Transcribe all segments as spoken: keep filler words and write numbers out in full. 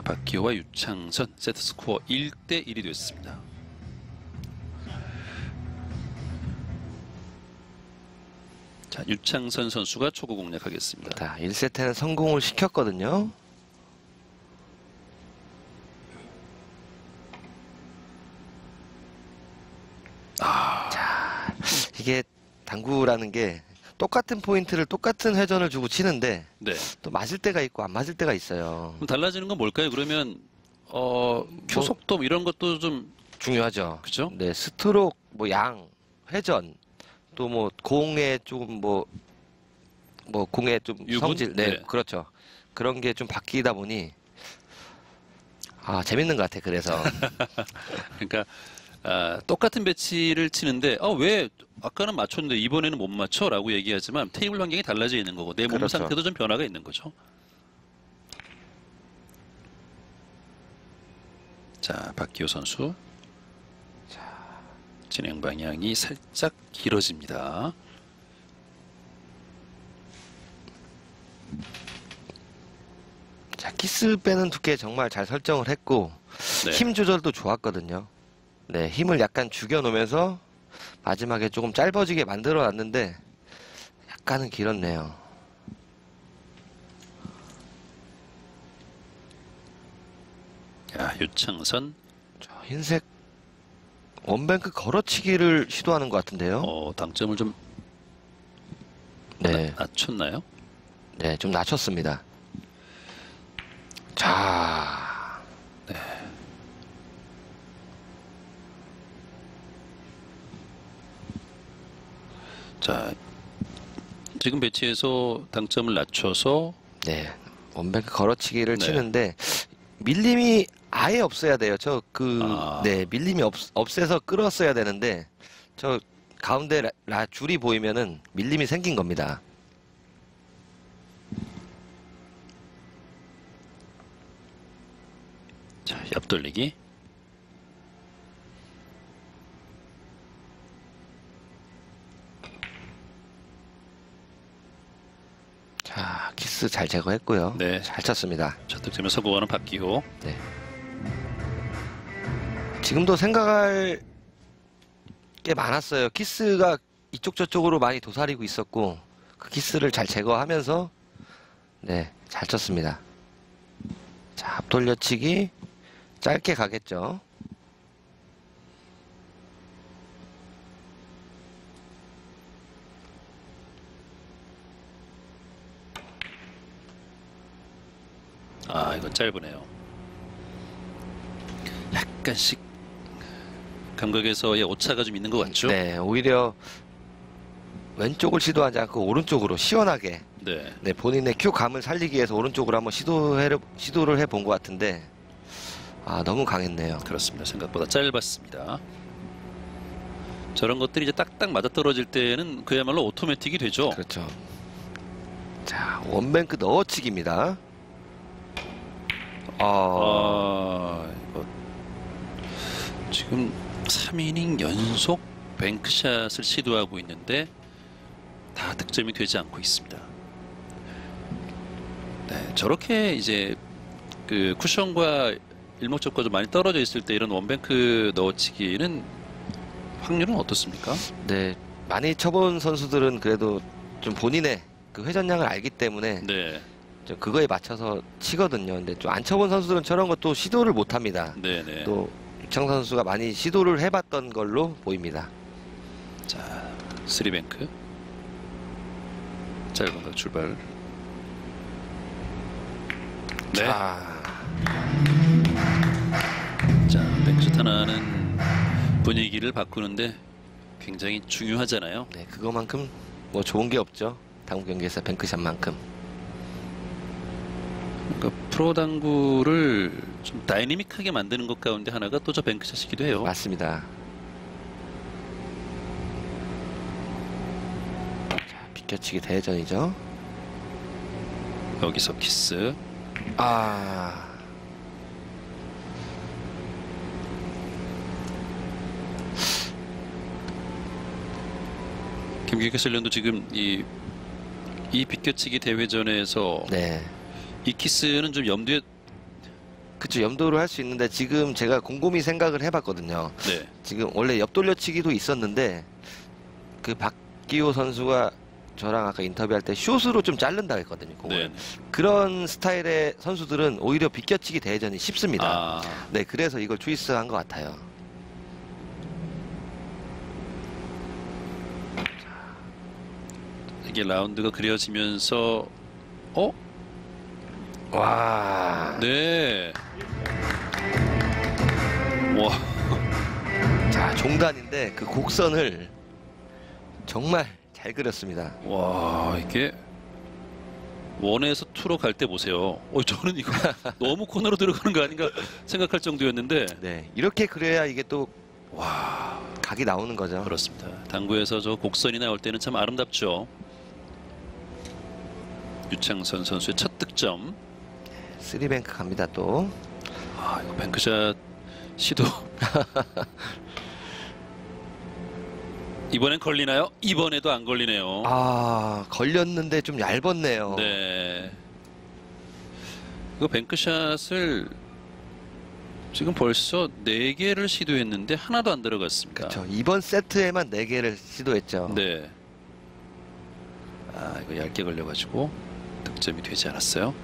박기호와 유창선 세트스코어 일 대 일이 됐습니다. 자, 유창선 선수가 초구 공략하겠습니다. 자, 일 세트는 성공을 시켰거든요. 아, 자, 이게 당구라는 게 똑같은 포인트를 똑같은 회전을 주고 치는데 네. 또 맞을 때가 있고 안 맞을 때가 있어요. 그럼 달라지는 건 뭘까요? 그러면 어, 큐 속도 뭐 이런 것도 좀 중요하죠. 그죠? 네, 스트로크, 뭐 양, 회전, 또 뭐 공의 좀 뭐 뭐 공의 좀 유분? 성질, 네, 네. 그렇죠. 그런 게 좀 바뀌다 보니 아 재밌는 것 같아. 그래서 그러니까 아, 똑같은 배치를 치는데 아, 왜 아까는 맞췄는데 이번에는 못 맞춰? 라고 얘기하지만 테이블 환경이 달라져 있는 거고 내 몸 그렇죠. 상태도 좀 변화가 있는 거죠. 자, 박기호 선수. 진행 방향이 살짝 길어집니다. 자, 키스 빼는 두께 정말 잘 설정을 했고 네. 힘 조절도 좋았거든요. 네, 힘을 약간 죽여 놓으면서 마지막에 조금 짧아지게 만들어 놨는데 약간은 길었네요. 야, 유창선. 자, 흰색 원뱅크 걸어치기를 시도하는 것 같은데요. 어, 당점을 좀 네, 낮췄나요? 네, 좀 낮췄습니다. 자, 자, 지금 배치에서 당점을 낮춰서 네, 원뱅크 걸어치기를 네. 치는데 밀림이 아예 없어야 돼요. 저 그 아. 네, 밀림이 없, 없애서 끌었어야 되는데 저 가운데 라, 라 줄이 보이면은 밀림이 생긴 겁니다. 자, 옆돌리기. 자, 키스 잘 제거했고요. 네. 잘 쳤습니다. 첫 득점에 성공하는 박기호. 네. 지금도 생각할 게 많았어요. 키스가 이쪽 저쪽으로 많이 도사리고 있었고 그 키스를 잘 제거하면서 네, 잘 쳤습니다. 자, 앞돌려치기 짧게 가겠죠. 아, 이건 짧으네요. 약간씩 감각에서의 오차가 좀 있는 것 같죠? 네, 오히려 왼쪽을 시도하지 않고 오른쪽으로 시원하게 네. 네, 본인의 큐 감을 살리기 위해서 오른쪽으로 한번 시도해, 시도를 해본 것 같은데 아, 너무 강했네요. 그렇습니다. 생각보다 짧았습니다. 저런 것들이 이제 딱딱 맞아떨어질 때는 그야말로 오토매틱이 되죠. 그렇죠. 자, 원뱅크 넣어치기입니다. 아, 아, 이거 지금 삼 이닝 연속 뱅크샷을 시도하고 있는데 다 득점이 되지 않고 있습니다. 네, 저렇게 이제 그 쿠션과 일목적과 좀 많이 떨어져 있을 때 이런 원뱅크 넣어치기는 확률은 어떻습니까? 네, 많이 쳐본 선수들은 그래도 좀 본인의 그 회전량을 알기 때문에 네, 좀 그거에 맞춰서 치거든요. 근데 좀 안 쳐본 선수들은 저런 것도 시도를 못 합니다. 네, 네. 또 유창 선수가 많이 시도를 해봤던 걸로 보입니다. 자, 쓰리뱅크 짧은 각 출발. 네. 자, 자, 뱅크샷 하나는 분위기를 바꾸는데 굉장히 중요하잖아요. 네, 그거만큼 뭐 좋은 게 없죠. 당구 경기에서 뱅크샷만큼. 그러니까 프로 당구를 좀 다이내믹하게 만드는 것 가운데 하나가 또 저 뱅크샷이기도 해요. 맞습니다. 자, 비껴치기 대회전이죠. 여기서 키스. 아, 김규현 셀련도 지금 이, 이 비껴치기 대회전에서 네, 이 키스는 좀 염두에 그쵸, 염도를 할 수 있는데 지금 제가 곰곰이 생각을 해봤거든요. 네. 지금 원래 옆돌려치기도 있었는데 그 박기호 선수가 저랑 아까 인터뷰할 때 숏으로 좀 자른다 했거든요. 공을. 네. 그런 스타일의 선수들은 오히려 비껴치기 대전이 쉽습니다. 아, 네, 그래서 이걸 초이스한 것 같아요. 이게 라운드가 그려지면서 어? 와, 네. 와, 자 종단인데 그 곡선을 정말 잘 그렸습니다. 와 이게 원에서 투로 갈 때 보세요. 어, 저는 이거 너무 코너로 들어가는 거 아닌가 생각할 정도였는데 네, 이렇게 그려야 이게 또 와 각이 나오는 거죠. 그렇습니다. 당구에서 저 곡선이 나올 때는 참 아름답죠. 유창선 선수의 첫 득점. 쓰리뱅크 갑니다 또. 아 이거 뱅크샷 시도. 이번엔 걸리나요? 이번에도 안 걸리네요. 아, 걸렸는데 좀 얇았네요. 네. 이거 뱅크샷을 지금 벌써 네 개를 시도했는데 하나도 안 들어갔습니다. 그렇죠. 이번 세트에만 네 개를 시도했죠. 네. 아 이거 얇게 걸려가지고 득점이 되지 않았어요.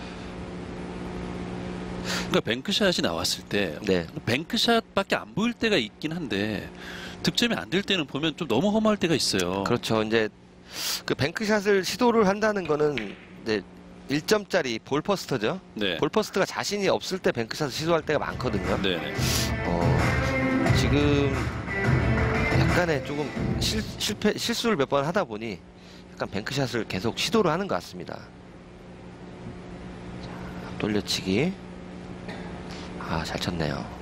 그러니까 뱅크샷이 나왔을 때 네. 뱅크샷밖에 안 보일 때가 있긴 한데 득점이 안 될 때는 보면 좀 너무 험할 때가 있어요. 그렇죠. 이제 그 뱅크샷을 시도를 한다는 거는 이제 일 점짜리 볼퍼스터죠. 네. 볼퍼스터가 자신이 없을 때 뱅크샷을 시도할 때가 많거든요. 네. 어, 지금 약간의 조금 실, 실패 실수를 몇 번 하다 보니 약간 뱅크샷을 계속 시도를 하는 것 같습니다. 자, 돌려치기. 아, 잘 쳤네요.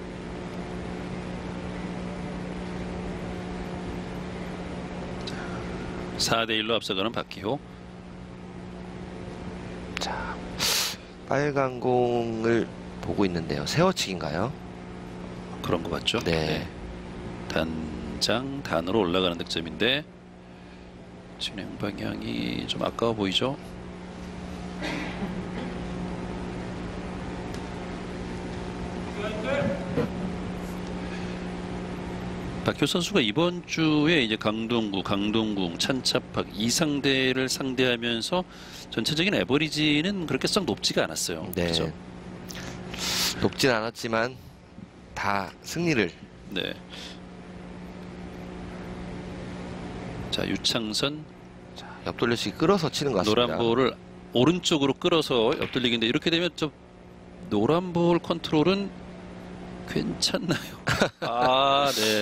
사 대 일로 앞서가는 박기호. 자, 빨간 공을 보고 있는데요. 세워치기인가요? 그런 거 같죠? 네. 단장 단으로 올라가는 득점인데 진행 방향이 좀 아까워 보이죠? 박효 선수가 이번 주에 이제 강동구, 강동궁, 찬차팍 이 상대를 상대하면서 전체적인 에버리지는 그렇게 썩 높지가 않았어요. 네. 그렇죠? 높진 않았지만 다 승리를. 네. 자 유창선 자, 옆돌려치기 끌어서 치는 것 같습니다. 노란 볼을 오른쪽으로 끌어서 옆돌리기인데 이렇게 되면 좀 노란 볼 컨트롤은 괜찮나요? 아, 네.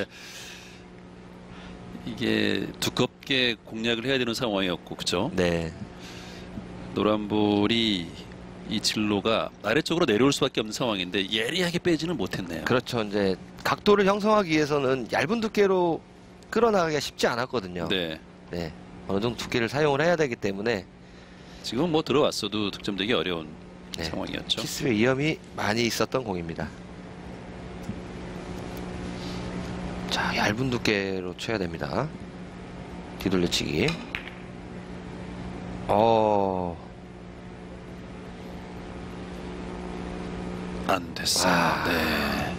이게 두껍게 공략을 해야 되는 상황이었고, 그죠? 네. 노란 볼이 이 진로가 아래쪽으로 내려올 수밖에 없는 상황인데 예리하게 빼지는 못했네요. 그렇죠. 이제 각도를 형성하기 위해서는 얇은 두께로 끌어나가기가 쉽지 않았거든요. 네. 네. 어느 정도 두께를 사용을 해야 되기 때문에 지금 뭐 들어왔어도 득점되기 어려운 네. 상황이었죠. 키스의 위험이 많이 있었던 공입니다. 자, 얇은 두께로 쳐야 됩니다. 뒤돌려치기. 어, 안 됐어요. 아. 네.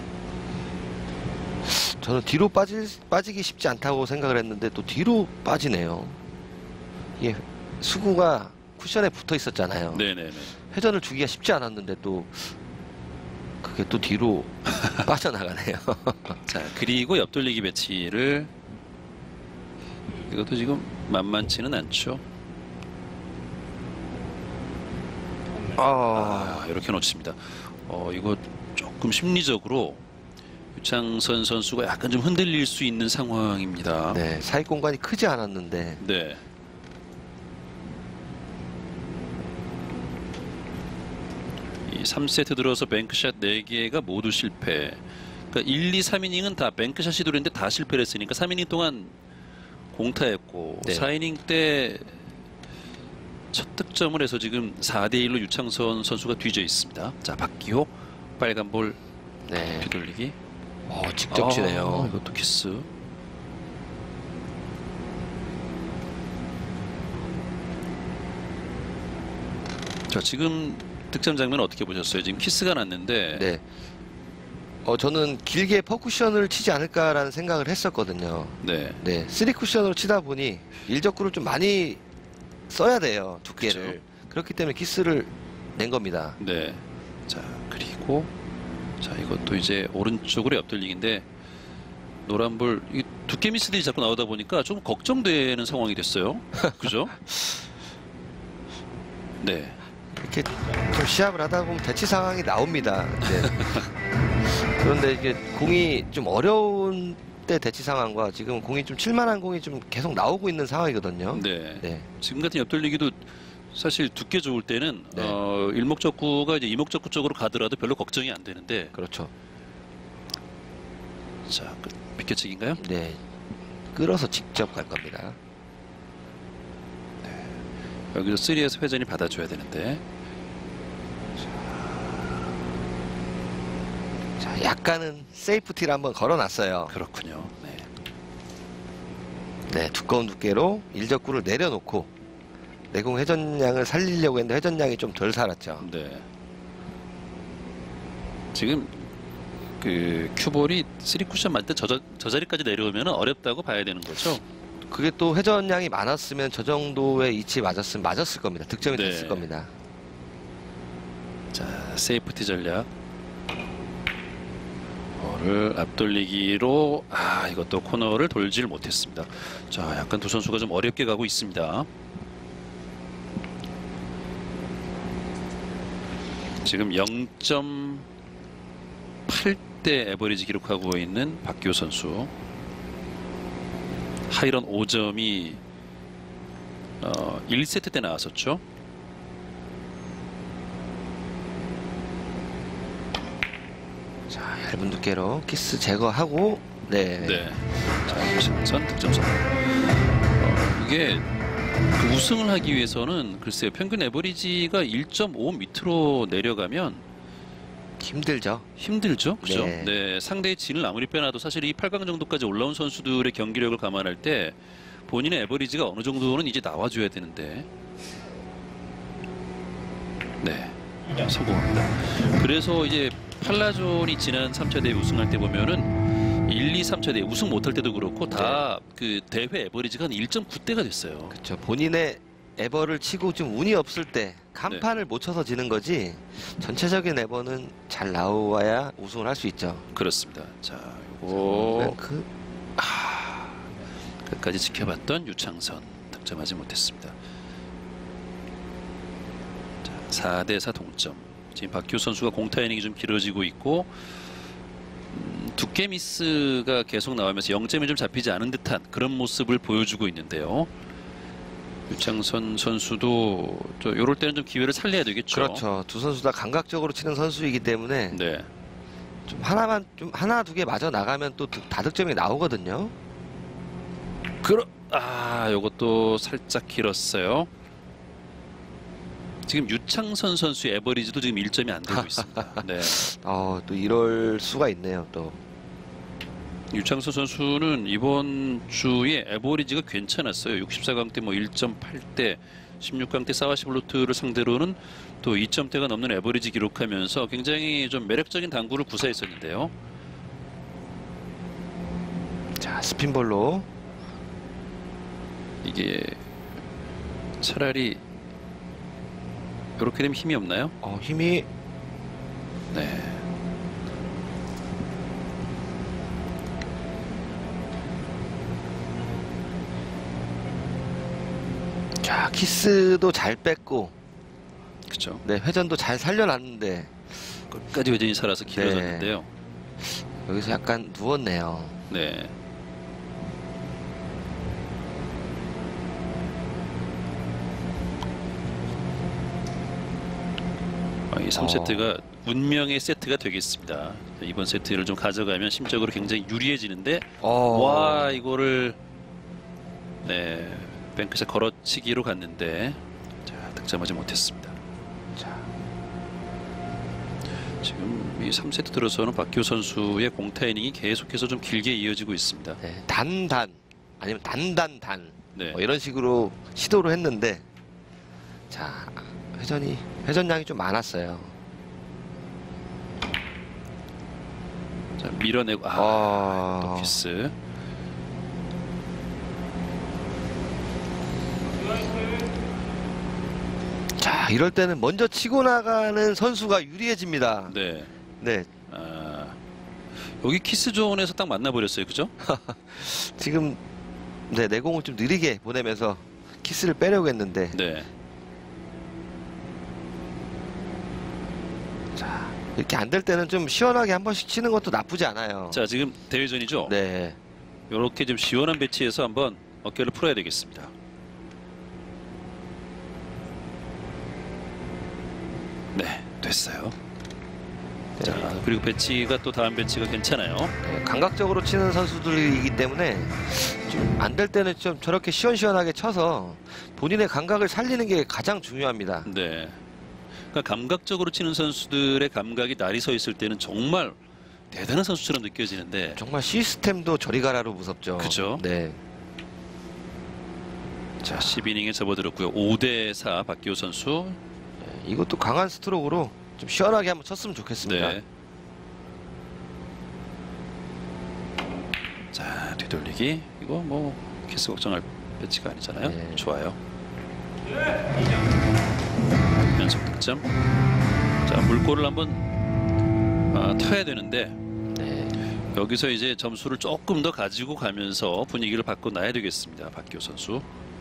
저는 뒤로 빠질, 빠지기 쉽지 않다고 생각을 했는데 또 뒤로 빠지네요. 이게 수구가 쿠션에 붙어 있었잖아요. 네네네. 회전을 주기가 쉽지 않았는데 또 그게 또 뒤로 빠져나가네요. 자 그리고 옆돌리기 배치를 이것도 지금 만만치는 않죠. 아, 아, 이렇게 놓칩니다. 어, 이거 조금 심리적으로 유창선 선수가 약간 좀 흔들릴 수 있는 상황입니다. 네, 사익 공간이 크지 않았는데. 네. 이 삼 세트 들어서 뱅크샷 네 개가 모두 실패. 그러니까 일, 이, 삼 이닝은 다 뱅크샷 시도를 했는데 다 실패를 했으니까 삼 이닝 동안 공타했고 네. 사 이닝 때 첫 득점을 해서 지금 사 대 일로 유창선 선수가 뒤져 있습니다. 자, 박기호 빨간 볼 네. 뒤돌리기. 어, 직접 치네요. 아, 이것도 키스. 자, 지금 득점 장면 어떻게 보셨어요? 지금 키스가 났는데. 네. 어, 저는 길게 퍼쿠션을 치지 않을까라는 생각을 했었거든요. 네. 네. 쓰리 쿠션으로 치다 보니 일적구를 좀 많이 써야 돼요. 두께를. 그쵸. 그렇기 때문에 키스를 낸 겁니다. 네. 자, 그리고 자, 이것도 이제 오른쪽으로 옆돌리기인데 노란볼 이 두께 미스들이 자꾸 나오다 보니까 좀 걱정되는 상황이 됐어요. 그죠? 네. 이렇게 좀 시합을 하다 보면 대치 상황이 나옵니다. 네. 그런데 이게 공이 좀 어려운 때 대치 상황과 지금 공이 좀 칠만한 공이 좀 계속 나오고 있는 상황이거든요. 네. 네. 지금 같은 옆돌리기도 사실 두께 좋을 때는 네. 어, 일목적구가 이제 이목적구 쪽으로 가더라도 별로 걱정이 안 되는데. 그렇죠. 자, 그 비켜치기인가요? 네. 끌어서 직접 갈 겁니다. 여기서 쓰리에서 회전이 받아줘야 되는데. 자, 약간은 세이프티를 한번 걸어놨어요. 그렇군요. 네. 네, 두꺼운 두께로 일적구를 내려놓고 내공 회전량을 살리려고 했는데 회전량이 좀 덜 살았죠. 네. 지금 그 큐볼이 쓰리 쿠션 맞을 때 저, 저 자리까지 내려오면 어렵다고 봐야 되는 거죠. 그게 또 회전량이 많았으면 저 정도의 위치 맞았으면 맞았을 겁니다. 득점이 네. 됐을 겁니다. 자, 세이프티 전략. 볼을 앞돌리기로 아, 이것도 코너를 돌지를 못했습니다. 자, 약간 두 선수가 좀 어렵게 가고 있습니다. 지금 영 점 팔 대 에버리지 기록하고 있는 박규호 선수. 하이런 오 점이 어, 일 세트 때 나왔었죠. 자, 얇은 두께로 키스 제거하고 네. 네. 자, 유승선 득점선. 어, 이게 그 우승을 하기 위해서는 글쎄요, 평균 에버리지가 일 점 오 밑으로 내려가면 힘들죠. 힘들죠. 그죠? 네. 네. 상대의 진을 아무리 빼놔도 사실 이 팔 강 정도까지 올라온 선수들의 경기력을 감안할 때 본인의 에버리지가 어느 정도는 이제 나와줘야 되는데. 네. 성공합니다. 그래서 이제 팔라존이 지난 삼 차 대회 우승할 때 보면은 일, 이, 삼 차 대회 우승 못할 때도 그렇고 다 그 대회 에버리지가 한 일 점 구 대가 됐어요. 그렇죠. 본인의 에버를 치고 좀 운이 없을 때 간판을 못 쳐서 지는 거지 전체적인 에버는 잘 나와야 우승을 할 수 있죠. 그렇습니다. 자, 요거 그 아, 끝까지 지켜봤던 유창선 득점하지 못했습니다. 자, 사 대 사 동점. 지금 박규 선수가 공타 이닝이 좀 길어지고 있고 음, 두께 미스가 계속 나오면서 영 점이 좀 잡히지 않은 듯한 그런 모습을 보여주고 있는데요. 유창선 선수도 저 요럴 때는 좀 기회를 살려야 되겠죠. 그렇죠. 두 선수 다 감각적으로 치는 선수이기 때문에 네. 좀 하나만 좀 하나 두 개 맞아 나가면 또 다득점이 나오거든요. 그러 아, 요것도 살짝 길었어요. 지금 유창선 선수의 에버리지도 지금 일 점이 안 되고 있습니다. 네. 어, 또 이럴 수가 있네요. 또 유창선 선수는 이번 주에 에버리지가 괜찮았어요. 육십사 강 때 뭐 일 점 팔 대, 십육 강 때 사와시블루트를 상대로는 또 이 점대가 넘는 에버리지 기록하면서 굉장히 좀 매력적인 당구를 구사했었는데요. 자, 스핀볼로 이게 차라리 이렇게 되면 힘이 없나요? 어, 힘이 네. 자, 키스도 잘 뺐고 그렇죠. 네, 회전도 잘 살려놨는데 끝까지 회전이 살아서 길어졌는데요. 여기서 약간 누웠네요. 네. 아, 이 삼 세트가 어. 운명의 세트가 되겠습니다. 이번 세트를 좀 가져가면 심적으로 굉장히 유리해지는데 어. 와, 이거를 네, 뱅크샷 걸어치기로 갔는데 자, 득점하지 못했습니다. 자, 지금 이 삼 세트 들어서는 박규호 선수의 공타 이닝이 계속해서 좀 길게 이어지고 있습니다. 네, 단단 아니면 단단단 네. 뭐 이런 식으로 시도를 했는데 자, 회전이 회전량이 좀 많았어요. 자, 밀어내고 아, 아. 또 키스. 자, 이럴 때는 먼저 치고 나가는 선수가 유리해집니다. 네. 네, 아, 여기 키스 존에서 딱 만나버렸어요, 그죠? 지금 네, 내공을 좀 느리게 보내면서 키스를 빼려고 했는데 네. 자, 이렇게 안 될 때는 좀 시원하게 한 번씩 치는 것도 나쁘지 않아요. 자, 지금 대회전이죠? 네, 이렇게 좀 시원한 배치에서 한번 어깨를 풀어야 되겠습니다. 네, 됐어요. 네. 자, 그리고 배치가 또 다음 배치가 괜찮아요. 네, 감각적으로 치는 선수들이기 때문에 좀 안 될 때는 좀 저렇게 시원시원하게 쳐서 본인의 감각을 살리는 게 가장 중요합니다. 네. 그러니까 감각적으로 치는 선수들의 감각이 날이 서 있을 때는 정말 대단한 선수처럼 느껴지는데. 정말 시스템도 저리 가라로 무섭죠. 그죠? 네. 자, 십 이닝에 접어들었고요. 오 대 사 박기호 선수. 네, 이것도 강한 스트로크로 좀 시원하게 한번 쳤으면 좋겠습니다. 네. 자, 뒤돌리기. 이거 뭐 키스 걱정할 배치가 아니잖아요. 네. 좋아요. 연속 득점. 자, 물꼬를 한번 아, 터야 되는데 네. 여기서 이제 점수를 조금 더 가지고 가면서 분위기를 바꿔놔야 되겠습니다. 박기호 선수.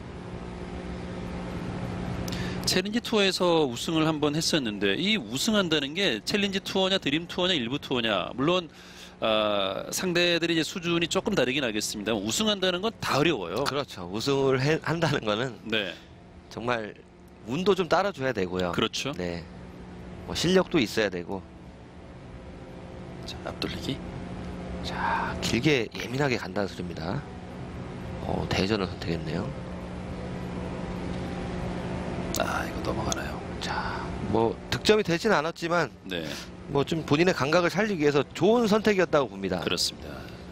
챌린지 투어에서 우승을 한번 했었는데 이 우승한다는 게 챌린지 투어냐 드림 투어냐 일부 투어냐 물론 아, 상대들이 이제 수준이 조금 다르긴 하겠습니다. 우승한다는 건 다 어려워요. 그렇죠. 우승을 해, 한다는 거는 네, 정말 운도 좀 따라줘야 되고요. 그렇죠. 네. 뭐 실력도 있어야 되고. 자, 앞돌리기. 자, 길게 예민하게 간다는 소리입니다. 어, 대전을 선택했네요. 아, 이거 넘어가나요? 자, 뭐 득점이 되진 않았지만 네, 뭐 좀 본인의 감각을 살리기 위해서 좋은 선택이었다고 봅니다. 그렇습니다.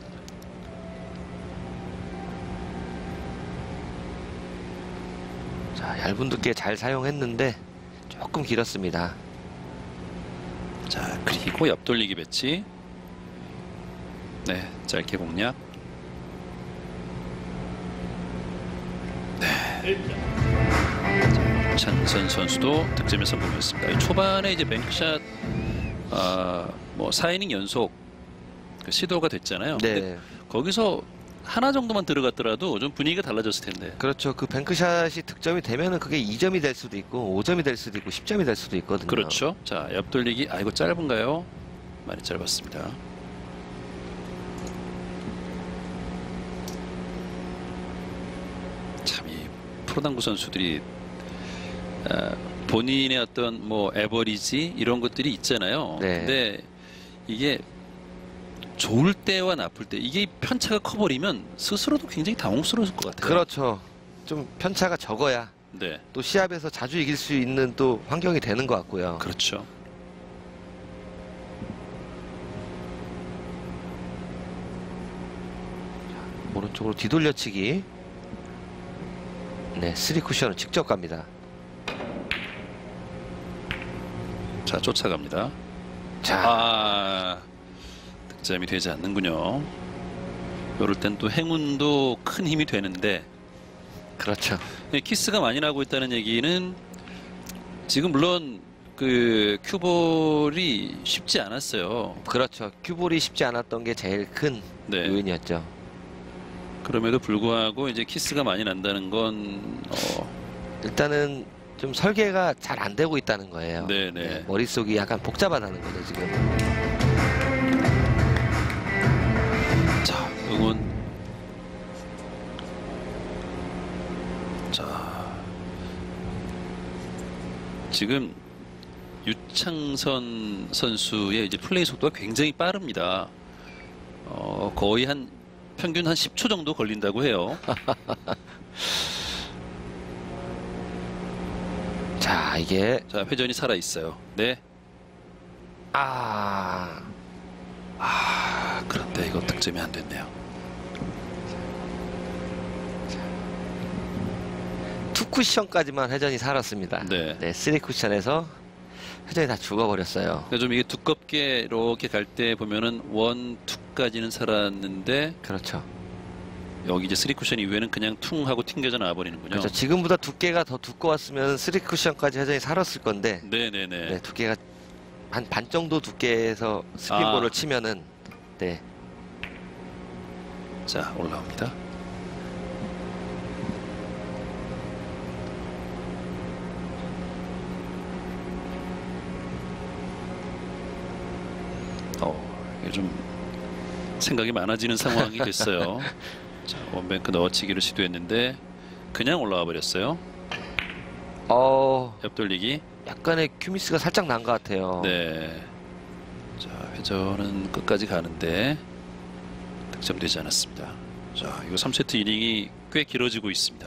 자, 얇은 두께 잘 사용했는데 조금 길었습니다. 자, 그리고 옆돌리기 배치. 네, 짧게 공략. 네. 찬선 선수도 득점에 성공했습니다. 초반에 이제 뱅크샷 아, 뭐 사 이닝 연속 그 시도가 됐잖아요. 네. 근데 거기서 하나 정도만 들어갔더라도 좀 분위기가 달라졌을 텐데. 그렇죠. 그 뱅크샷이 득점이 되면은 그게 이 점이 될 수도 있고 오 점이 될 수도 있고 십 점이 될 수도 있거든요. 그렇죠. 자, 옆돌리기. 아, 이거 짧은가요? 많이 짧았습니다. 참 이 프로당구 선수들이 아, 본인의 어떤 뭐 에버리지 이런 것들이 있잖아요. 네. 근데 이게 좋을 때와 나쁠 때 이게 편차가 커버리면 스스로도 굉장히 당혹스러울 것 같아요. 그렇죠. 좀 편차가 적어야 네, 또 시합에서 자주 이길 수 있는 또 환경이 되는 것 같고요. 그렇죠. 오른쪽으로 뒤돌려치기. 네, 쓰리 쿠션을 직접 갑니다. 자, 쫓아갑니다. 자, 아, 득점이 되지 않는군요. 요럴 땐 또 행운도 큰 힘이 되는데 그렇죠. 키스가 많이 나고 있다는 얘기는 지금 물론 그 큐볼이 쉽지 않았어요. 그렇죠. 큐볼이 쉽지 않았던 게 제일 큰 네. 요인이었죠. 그럼에도 불구하고 이제 키스가 많이 난다는 건 어, 일단은 좀 설계가 잘 안 되고 있다는 거예요. 네, 네. 머릿속이 약간 복잡하다는 거죠, 지금. 자, 응원. 자, 지금 유창선 선수의 이제 플레이 속도가 굉장히 빠릅니다. 어, 거의 한 평균 한 십 초 정도 걸린다고 해요. 자, 이게 자, 회전이 살아 있어요. 네. 아, 아, 그런데 이거 득점이 안 됐네요. 투 쿠션까지만 회전이 살았습니다. 네. 네, 쓰리 쿠션에서 회전이 다 죽어버렸어요. 그러니까 좀 이게 두껍게 이렇게 갈 때 보면은 원, 투까지는 살았는데 그렇죠. 여기 이제 쓰리 쿠션 이후에는 그냥 퉁 하고 튕겨져 나와버리는군요. 그렇죠. 지금보다 두께가 더 두꺼웠으면 쓰리 쿠션까지 회전이 살았을 건데 네네네. 네, 두께가 한 반 정도 두께에서 스핀볼을 아. 치면은 네. 자, 올라옵니다. 어, 이게 좀 생각이 많아지는 상황이 됐어요. 자, 원뱅크 넣어치기를 시도했는데 그냥 올라와 버렸어요. 어, 옆돌리기. 약간의 큐미스가 살짝 난 것 같아요. 네. 자, 회전은 끝까지 가는데 득점되지 않았습니다. 자, 이거 삼 세트 이닝이 꽤 길어지고 있습니다.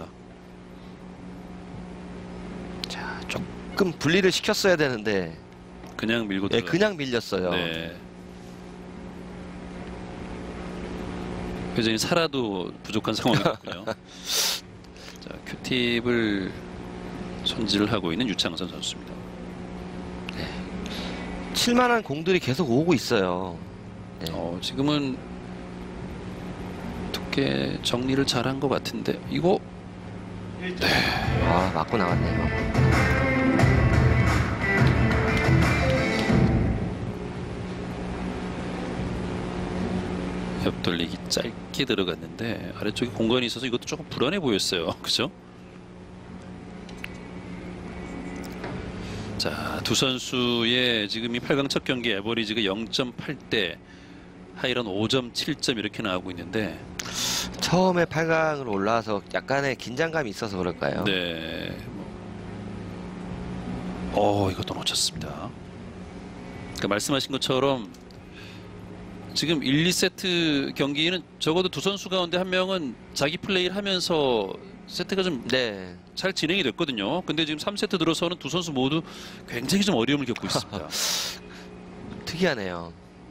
자, 조금 분리를 시켰어야 되는데 그냥 밀고 네, 들어가. 그냥 밀렸어요. 네. 회전이 살아도 부족한 상황이었고요. 자, 큐팁을 손질을 하고 있는 유창선 선수입니다. 칠만한 공들이 계속 오고 있어요. 네. 어, 지금은 두께 정리를 잘한 것 같은데 이거 아, 맞고 나왔네요. 옆돌리기 짧게 들어갔는데 아래쪽에 공간이 있어서 이것도 조금 불안해 보였어요. 그죠? 자, 두 선수의 지금 이 팔 강 첫 경기 에버리지가 영 점 팔 대 하이런 오 점 칠 점 이렇게 나오고 있는데 처음에 팔 강으로 올라와서 약간의 긴장감이 있어서 그럴까요? 네. 어, 이것도 놓쳤습니다. 그러니까 말씀하신 것처럼 지금 일, 이 세트 경기는 적어도 두 선수 가운데 한 명은 자기 플레이를 하면서 세트가 좀 잘 네. 진행이 됐거든요. 근데 지금 삼 세트 들어서는 두 선수 모두 굉장히 좀 어려움을 겪고 있습니다. 특이하네요.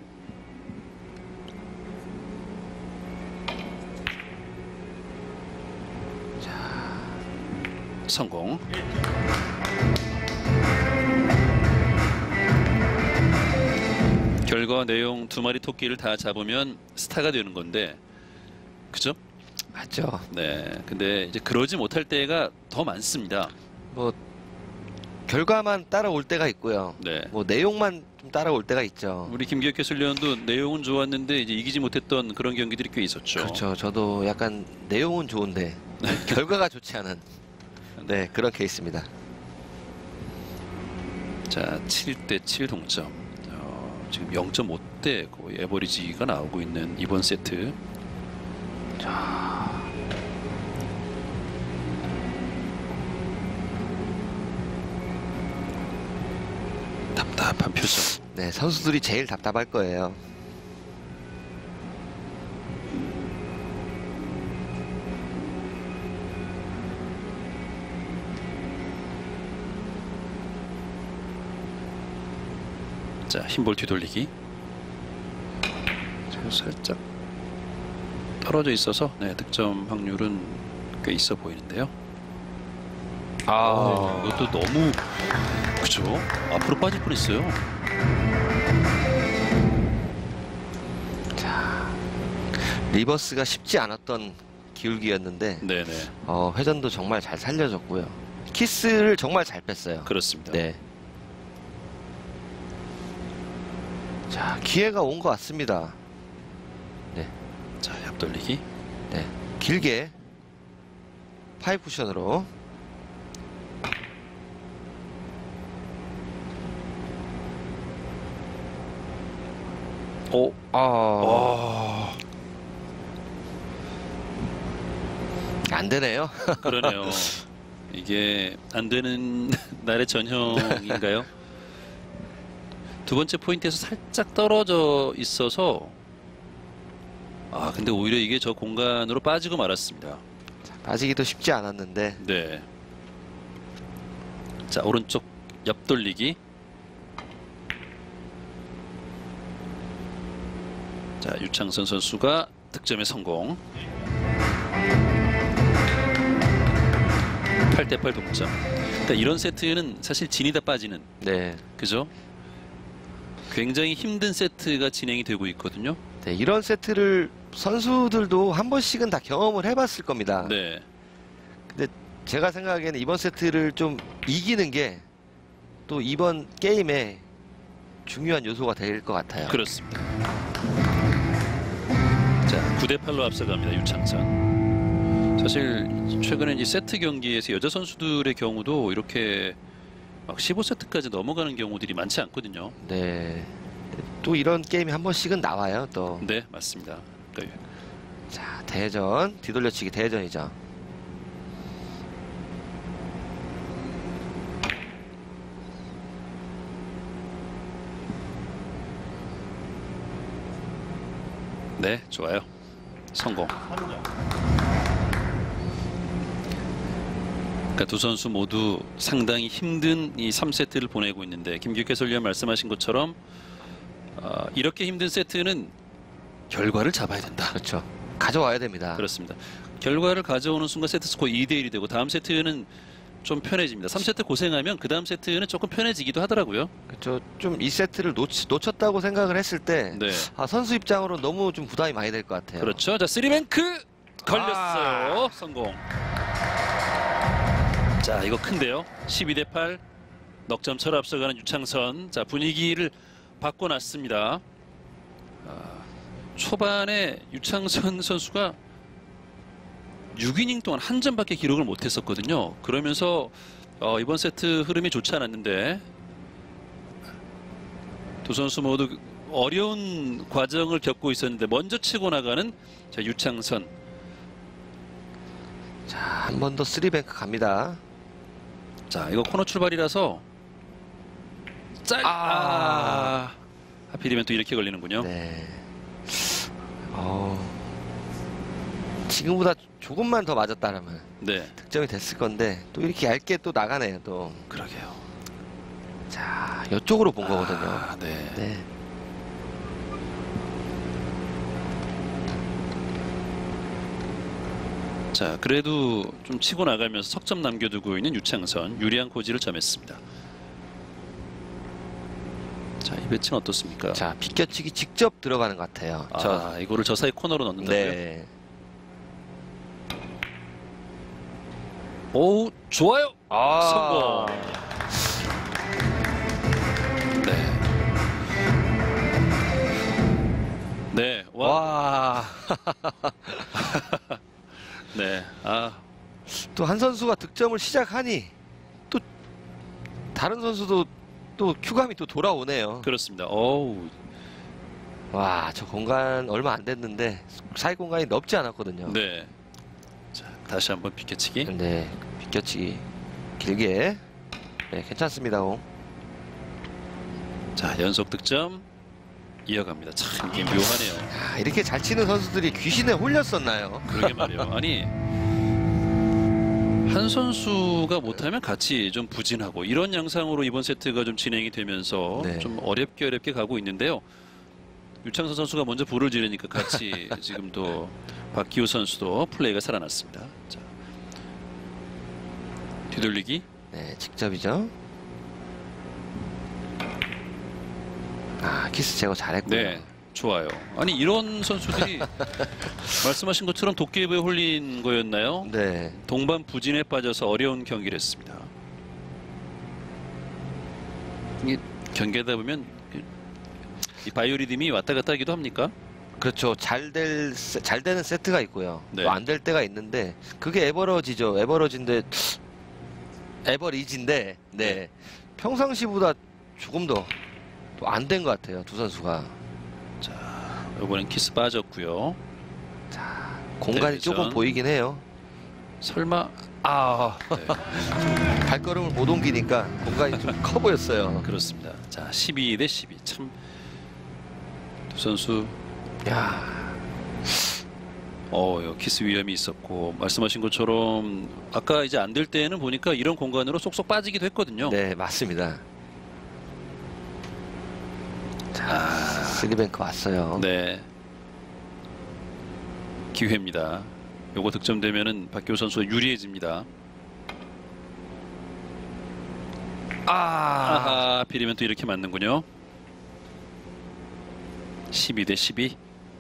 성공. 결과 내용 두 마리 토끼를 다 잡으면 스타가 되는 건데, 그죠? 맞죠. 네. 근데 이제 그러지 못할 때가 더 많습니다. 뭐 결과만 따라올 때가 있고요. 네. 뭐 내용만 좀 따라올 때가 있죠. 우리 김기혁 해설위원도 내용은 좋았는데 이제 이기지 못했던 그런 경기들이 꽤 있었죠. 그렇죠. 저도 약간 내용은 좋은데 결과가 좋지 않은 네, 그런 케이스입니다. 자, 칠 대 칠 동점. 어, 지금 영 점 오 대 거의 에버리지가 나오고 있는 이번 세트. 자, 답답한 표정. 네, 선수들이 제일 답답할 거예요. 자, 흰볼 뒤돌리기. 자, 살짝 떨어져 있어서 네, 득점 확률은 꽤 있어 보이는데요. 아, 이것도 너무 그죠? 앞으로 빠질 뻔했어요. 자, 리버스가 쉽지 않았던 기울기였는데 네네, 어, 회전도 정말 잘 살려줬고요. 키스를 정말 잘 뺐어요. 그렇습니다. 네. 자, 기회가 온 것 같습니다. 네, 자, 옆돌리기. 네, 길게 파이브 쿠션으로. 오, 아, 어, 안 되네요. 그러네요. 이게 안 되는 날의 전형인가요? 두 번째 포인트에서 살짝 떨어져 있어서 아, 근데 오히려 이게 저 공간으로 빠지고 말았습니다. 빠지기도 쉽지 않았는데. 네. 자, 오른쪽 옆돌리기. 자, 유창선 선수가 득점에 성공. 팔 대 팔 동점. 그러니까 이런 세트는 사실 진이 다 빠지는, 네. 그죠? 굉장히 힘든 세트가 진행이 되고 있거든요. 네, 이런 세트를 선수들도 한 번씩은 다 경험을 해봤을 겁니다. 네, 근데 제가 생각하기에는 이번 세트를 좀 이기는 게 또 이번 게임에 중요한 요소가 될 것 같아요. 그렇습니다. 자, 구 대 팔로 앞서갑니다. 유창선. 사실 최근에 이 세트 경기에서 여자 선수들의 경우도 이렇게 막 십오 세트까지 넘어가는 경우들이 많지 않거든요. 네. 또 이런 게임이 한 번씩은 나와요. 또. 네, 맞습니다. 그러니까 자, 대전 뒤돌려치기 대전이죠. 네, 좋아요. 성공. 그러니까 두 선수 모두 상당히 힘든 이 삼 세트를 보내고 있는데 김규 해설위원 말씀하신 것처럼 어, 이렇게 힘든 세트는 결과를 잡아야 된다. 그렇죠. 가져와야 됩니다. 그렇습니다. 결과를 가져오는 순간 세트 스코어 이 대 일이 되고 다음 세트는 좀 편해집니다. 삼 세트 고생하면 그 다음 세트는 조금 편해지기도 하더라고요. 그렇죠. 좀 이 세트를 놓, 놓쳤다고 생각을 했을 때 네, 아, 선수 입장으로 너무 좀 부담이 많이 될 것 같아요. 그렇죠. 자, 쓰리뱅크 걸렸어요. 아. 성공. 자, 이거 큰데요. 십이 대 팔 넉점 차로 앞서가는 유창선. 자, 분위기를 바꿔놨습니다. 아, 초반에 유창선 선수가 육 이닝 동안 한 점밖에 기록을 못했었거든요. 그러면서 어, 이번 세트 흐름이 좋지 않았는데 두 선수 모두 어려운 과정을 겪고 있었는데 먼저 치고 나가는 자, 유창선. 자, 한 번 더 쓰리뱅크 갑니다. 자, 이거 코너 출발이라서 짤. 아, 아. 하필이면 또 이렇게 걸리는군요. 네. 어, 지금보다 조금만 더 맞았다라면 네, 득점이 됐을 건데 또 이렇게 얇게 또 나가네요. 또. 그러게요. 자, 이쪽으로 본 거거든요. 아, 네. 네. 자, 그래도 좀 치고 나가면서 석점 남겨두고 있는 유창선. 유리한 고지를 점했습니다. 자, 이 배치는 어떻습니까? 자, 비껴치기 직접 들어가는 것 같아요. 아, 저, 이거를 저 사이 코너로 넣는다고요? 네. 오, 좋아요. 아, 성공. 네. 네, 와. 와. 네, 아, 또 한 선수가 득점을 시작하니 또 다른 선수도 또 큐감이 또 돌아오네요. 그렇습니다. 어우, 와, 저 공간 얼마 안 됐는데 사이 공간이 넓지 않았거든요. 네. 자, 다시 한번 비켜치기. 네, 비껴치기 길게. 네, 괜찮습니다. 공. 자, 연속 득점 이어갑니다. 참 이게 묘하네요. 아, 이렇게 잘 치는 선수들이 귀신에 홀렸었나요? 그러게 말이에요. 아니, 한 선수가 못하면 같이 좀 부진하고 이런 양상으로 이번 세트가 좀 진행이 되면서 네. 좀 어렵게 어렵게 가고 있는데요. 유창선 선수가 먼저 불을 지르니까 같이 지금 또 박기호 선수도 플레이가 살아났습니다. 자, 뒤돌리기. 네, 직접이죠. 아, 키스 제거 잘했고요. 네, 좋아요. 아니 이런 선수들이 말씀하신 것처럼 도깨비에 홀린 거였나요? 네. 동반 부진에 빠져서 어려운 경기를 했습니다. 이게 경기하다 보면 이 바이오리듬이 왔다 갔다 하기도 합니까? 그렇죠. 잘 될, 세- 잘 되는 세트가 있고요. 네. 또 안 될 때가 있는데, 그게 에버러지죠. 에버러지인데, 에버리지인데, 네. 네. 평상시보다 조금 더 안 된 것 같아요. 두 선수가. 이번엔 키스 빠졌고요. 자, 공간이 대전. 조금 보이긴 해요. 설마 아, 네, 발걸음을 못 옮기니까 공간이 좀 커 보였어요. 그렇습니다. 자, 십이 대 십이. 참 두 선수 야, 어, 요 키스 위험이 있었고 말씀하신 것처럼 아까 이제 안 될 때는 보니까 이런 공간으로 쏙쏙 빠지기도 했거든요. 네, 맞습니다. 자, 아, 스리뱅크 왔어요. 네. 기회입니다. 요거 득점되면은 박기호 선수가 유리해집니다. 아, 아하, 비리면 또 이렇게 맞는군요. 십이 대 십이.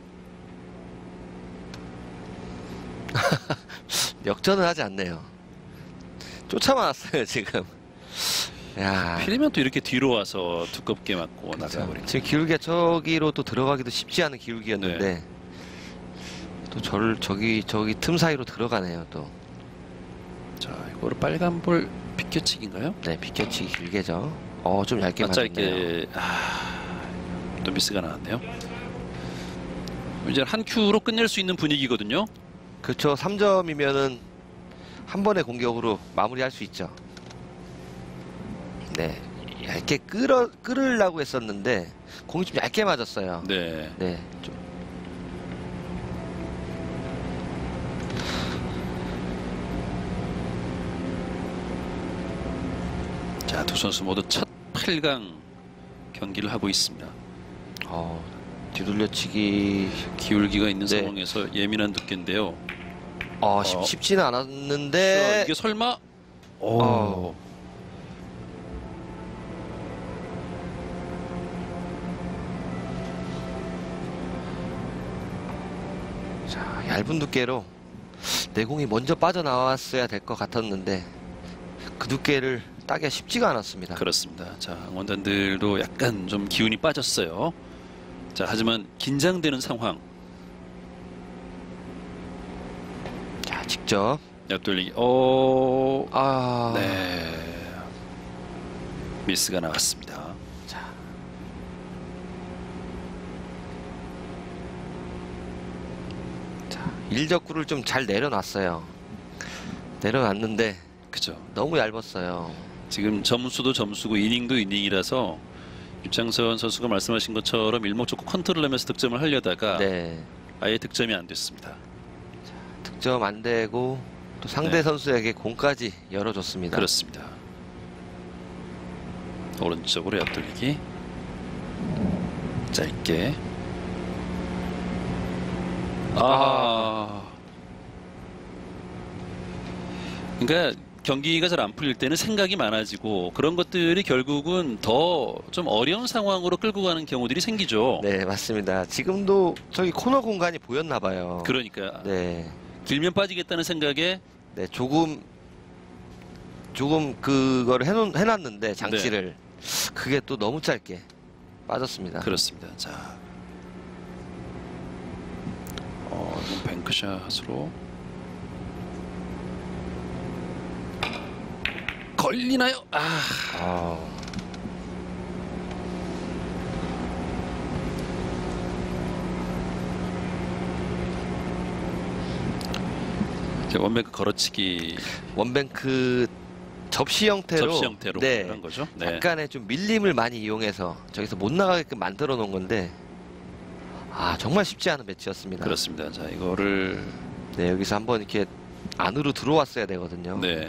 역전을 하지 않네요. 쫓아왔어요 지금. 야, 피리면 또 이렇게 뒤로 와서 두껍게 맞고 나가버리죠. 지금 기울기가 저기로 또 들어가기도 쉽지 않은 기울기였는데 네. 또 저를 저기 저기 틈 사이로 들어가네요 또. 자, 이거를 빨간 볼 비껴치기인가요? 네, 비껴치기 길게죠. 어, 좀 얇게 아, 맞았네요. 짧게. 아, 또 미스가 나왔네요. 이제 한 큐로 끝낼 수 있는 분위기거든요. 그렇죠. 삼 점이면은 한 번의 공격으로 마무리할 수 있죠. 네, 얇게 끌어 끌으려고 했었는데 공이 좀 얇게 맞았어요. 네. 네, 좀. 자, 두 선수 모두 첫 팔 강 경기를 하고 있습니다. 어, 뒤돌려치기. 기울기가 있는 네. 상황에서 예민한 두께인데요. 어, 쉽, 어. 쉽지는 자, 않았는데. 이게 설마? 오. 어. 자, 얇은 두께로 내공이 먼저 빠져나왔어야 될 것 같았는데 그 두께를 따기가 쉽지가 않았습니다. 그렇습니다. 자, 응원단들도 약간 좀 기운이 빠졌어요. 자, 하지만 긴장되는 상황. 자, 직접. 옆돌리기. 어. 아, 네. 미스가 나왔습니다. 자, 자, 일적구를 좀 잘 내려놨어요. 내려놨는데 그죠. 너무 얇았어요. 지금 점수도 점수고 이닝도 이닝이라서 유창선 선수가 말씀하신 것처럼 일목적고 컨트롤하면서 득점을 하려다가 네, 아예 득점이 안 됐습니다. 득점 안 되고 또 상대 네. 선수에게 공까지 열어줬습니다. 그렇습니다. 오른쪽으로 옆돌리기. 짧게. 아. 그러니까 경기가 잘 안 풀릴 때는 생각이 많아지고 그런 것들이 결국은 더 좀 어려운 상황으로 끌고 가는 경우들이 생기죠. 네, 맞습니다. 지금도 저기 코너 공간이 보였나 봐요. 그러니까 네, 길면 빠지겠다는 생각에 네, 조금 조금 그거를 해놓, 해놨는데 장치를 그게 또 너무 짧게 빠졌습니다. 그렇습니다. 자, 어, 이건 뱅크샷으로 걸리나요? 아, 아, 이제 원뱅크 걸어치기 원뱅크 접시 형태로, 접시 형태로 네, 한 거죠. 네. 약간의 좀 밀림을 많이 이용해서 저기서 못 나가게끔 만들어 놓은 건데 아, 정말 쉽지 않은 매치였습니다. 그렇습니다. 자, 이거를 네, 여기서 한번 이렇게 안으로 들어왔어야 되거든요. 네.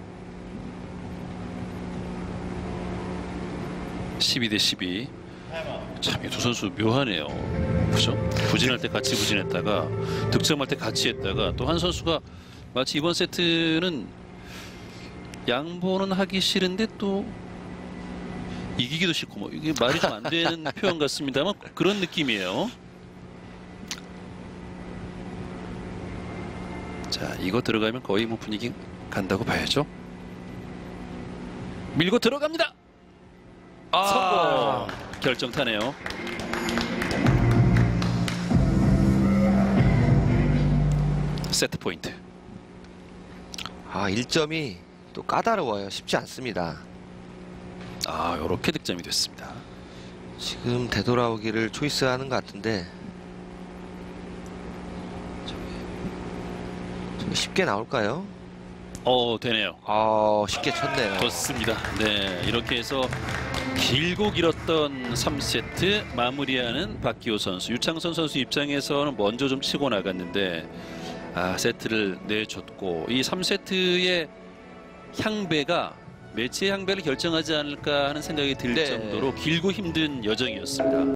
십이 대 십이. 참 이 두 선수 묘하네요. 그죠? 부진할 때 같이 부진했다가 득점할 때 같이 했다가 또 한 선수가 마치 이번 세트는 양보는 하기 싫은데 또 이기기도 싫고 뭐 이게 말이 좀 안 되는 표현 같습니다만 그런 느낌이에요. 자, 이거 들어가면 거의 뭐 분위기 간다고 봐야죠. 밀고 들어갑니다. 아, 성공. 결정타네요. 세트 포인트. 아, 일 점이 또 까다로워요. 쉽지 않습니다. 아, 이렇게 득점이 됐습니다. 지금 되돌아오기를 초이스하는 것 같은데 저기, 저기 쉽게 나올까요? 어, 되네요. 아, 쉽게 쳤네요. 좋습니다. 네, 이렇게 해서 길고 길었던 삼 세트 마무리하는 박기호 선수. 유창선 선수 입장에서는 먼저 좀 치고 나갔는데 아, 세트를 내줬고 이 삼 세트의 향배가 매치의 향배를 결정하지 않을까 하는 생각이 들 네. 정도로 길고 힘든 여정이었습니다.